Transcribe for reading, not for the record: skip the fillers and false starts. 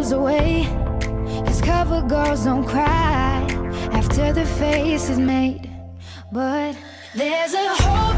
goes away. Cause cover girls don't cry after the face is made. But there's a hope